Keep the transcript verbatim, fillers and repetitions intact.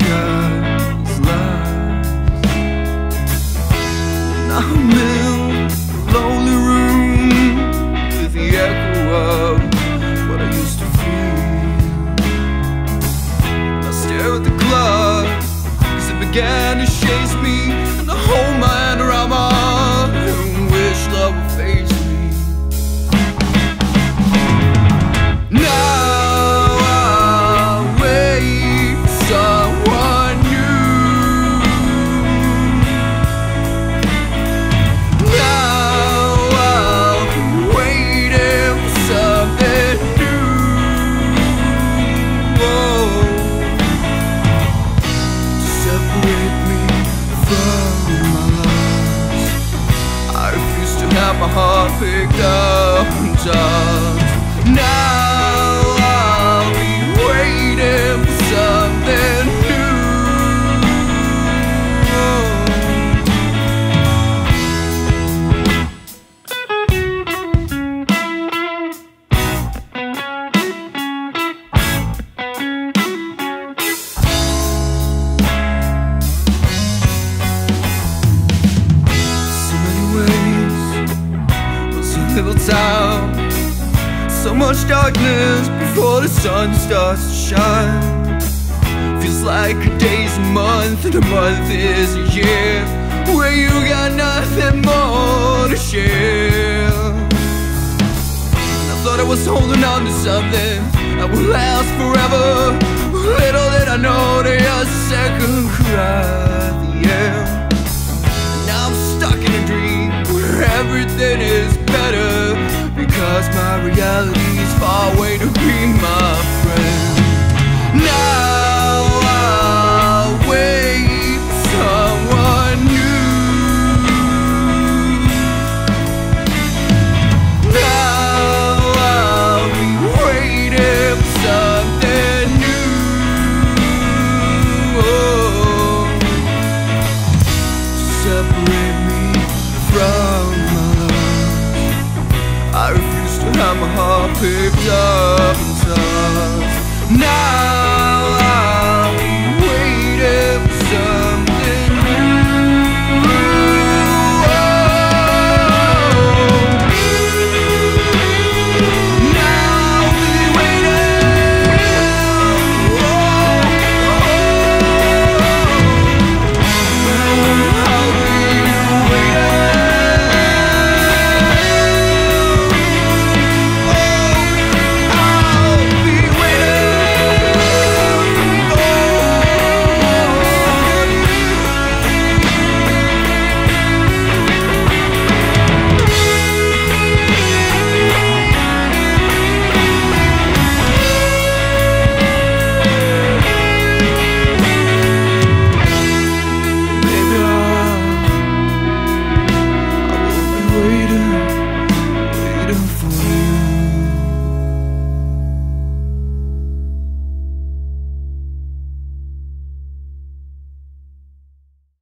eyes last. And I'm in a lonely room with the echo of what I used to feel. And I stare at the clock, cause it began to chase me, and I hold my hand around my heart and wish love would face me. Now I wait for someone new. Now I'm waiting for something new. Oh, to separate me from my loss. I refuse to have my heart picked up and touched. Now I'll be waiting for something new. So many ways, was a little town. So much darkness before the sun starts to shine. Feels like a day's a month and a month is a year, where you got nothing more to share. And I thought I was holding on to something that would last forever. Little did I know